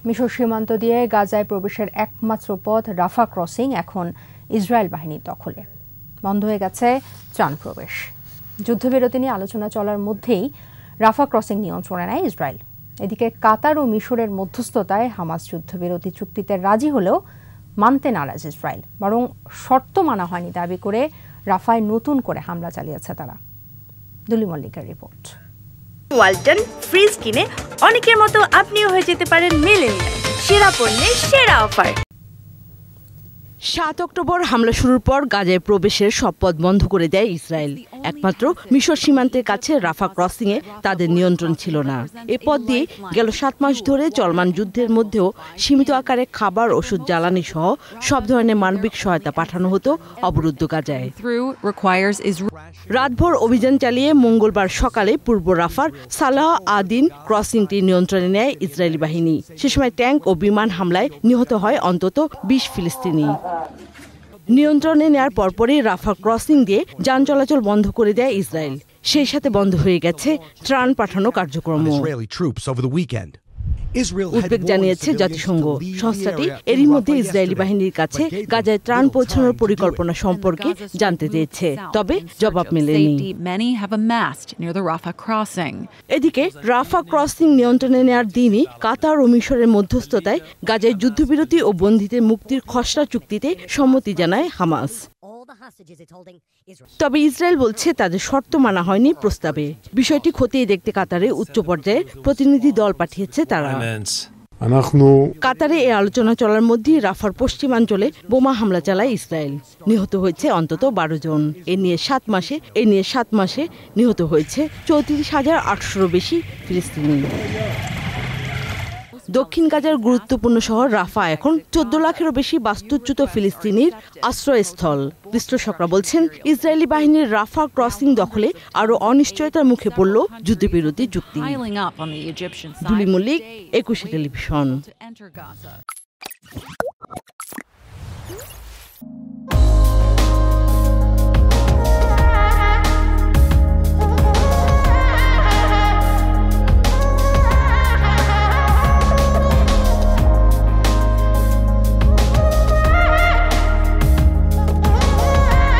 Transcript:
মিশর সীমান্ত দিয়ে গাজায় প্রবেশের একমাত্র পথ রাফা ক্রসিং এখন ইসরায়েল বাহিনীর দখলে। বন্ধ হয়ে গেছে ত্রাণ প্রবেশ। যুদ্ধবিরতি নিয়ে আলোচনা চলার মধ্যেই রাফা ক্রসিং নিয়ন্ত্রণে নেয় ইসরায়েল। এদিকে কাতার ও মিশরের মধ্যস্থতায় হামাস যুদ্ধবিরতি চুক্তিতে রাজি হলেও মানতে নারাজ ইসরায়েল, বরং শর্ত মানা হয়নি দাবি করে রাফায় নতুন করে হামলা চালিয়েছে তারা। দুলি মল্লিকের রিপোর্ট। ওয়ালটন ফ্রিজ কিনে অনেকের মতো আপনিও হয়ে যেতে পারেন মিলেনিয়াল। সেরা পণ্যের সেরা অফার। 7 অক্টোবর হামলা শুরুর পর গাজায় প্রবেশের সব পথ বন্ধ করে দেয় ইসরায়েল। একমাত্র মিশর সীমান্তের কাছে রাফা ক্রসিংয়ে তাদের নিয়ন্ত্রণ ছিল না। এ পথ দিয়ে গেল 7 মাস ধরে চলমান যুদ্ধের মধ্যেও সীমিত আকারে খাবার, ওষুধ, জ্বালানি সহ সব ধরনের মানবিক সহায়তা পাঠানো হতো অবরুদ্ধ গাজায়। রাতভর অভিযান চালিয়ে মঙ্গলবার সকালে পূর্ব রাফার সালাহ আদিন ক্রসিংটি নিয়ন্ত্রণে নেয় ইসরায়েলি বাহিনী। সে সময় ট্যাঙ্ক ও বিমান হামলায় নিহত হয় অন্তত 20 ফিলিস্তিনি। নিয়ন্ত্রণে নেয়ার পরপরই রাফা ক্রসিং দিয়ে যান চলাচল বন্ধ করে দেয় ইসরায়েল। সেই সাথে বন্ধ হয়ে গেছে ত্রাণ পাঠানো কার্যক্রম। উদ্বেগ জানিয়েছে জাতিসংঘ। সংস্থাটি এরই মধ্যে ইসরায়েলি বাহিনীর কাছে গাজায় ত্রাণ পৌঁছানোর পরিকল্পনা সম্পর্কে জানতে চেয়েছে, তবে জবাব মেলেনি। এদিকে রাফা ক্রসিং নিয়ন্ত্রণে নেওয়ার দিনই কাতার ও মিশরের মধ্যস্থতায় গাজায় যুদ্ধবিরতি ও বন্দীদের মুক্তির খসড়া চুক্তিতে সম্মতি জানায় হামাস। তবে ইসরায়েল বলছে তাদের শর্ত মানা হয়নি প্রস্তাবে। বিষয়টি খতিয়ে দেখতে কাতারে উচ্চ পর্যায়ের প্রতিনিধি দল পাঠিয়েছে তারা। কাতারে এই আলোচনা চলার মধ্যেই রাফার পশ্চিমাঞ্চলে বোমা হামলা চালায় ইসরায়েল। নিহত হয়েছে অন্তত 12 জন। এ নিয়ে 7 মাসে নিহত হয়েছে 34,800-র বেশি ফিলিস্তিনি। দক্ষিণ গাজার গুরুত্বপূর্ণ শহর রাফা এখন 14 লাখেরও বেশি বাস্তুচ্যুত ফিলিস্তিনির আশ্রয়স্থল। বিশ্লেষকরা বলছেন ইসরায়েলি বাহিনীর রাফা ক্রসিং দখলে আরও অনিশ্চয়তার মুখে পড়ল যুদ্ধবিরতি চুক্তি। দুলি মল্লিক, 21 টেলিভিশন।